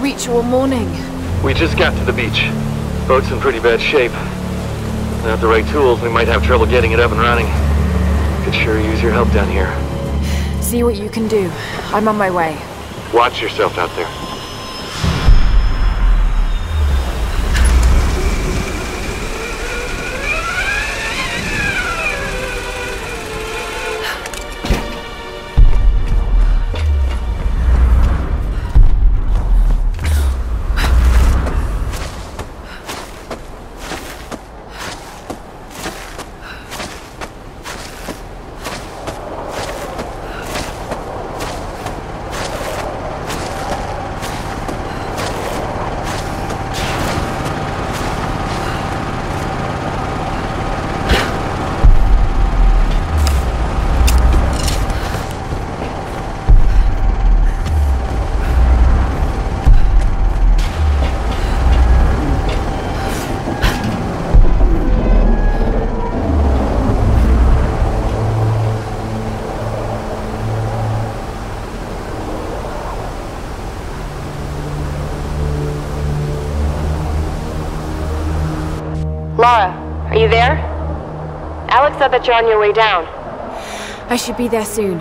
reach you all morning. We just got to the beach. Boat's in pretty bad shape. Without the right tools, we might have trouble getting it up and running. Could sure use your help down here. See what you can do. I'm on my way. Watch yourself out there. Lara, are you there? Alex said that you're on your way down. I should be there soon.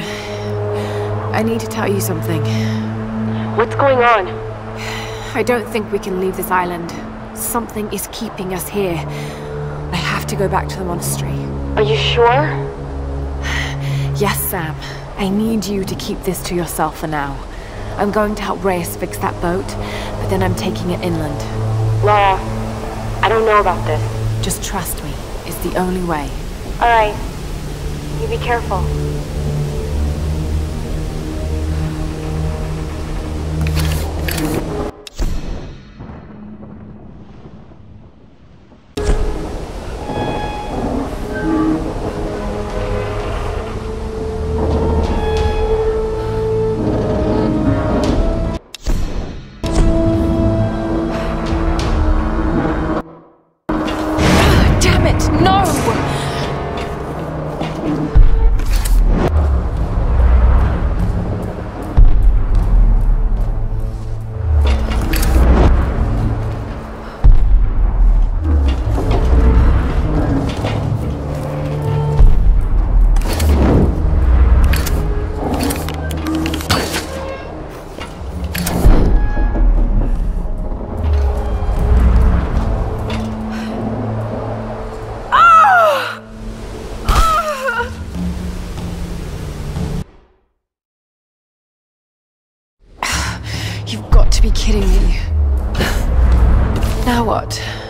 I need to tell you something. What's going on? I don't think we can leave this island. Something is keeping us here. I have to go back to the monastery. Are you sure? Yes, Sam. I need you to keep this to yourself for now. I'm going to help Reyes fix that boat, but then I'm taking it inland. Lara, I don't know about this. Just trust me. It's the only way. All right. You be careful. You've got to be kidding me. Now what?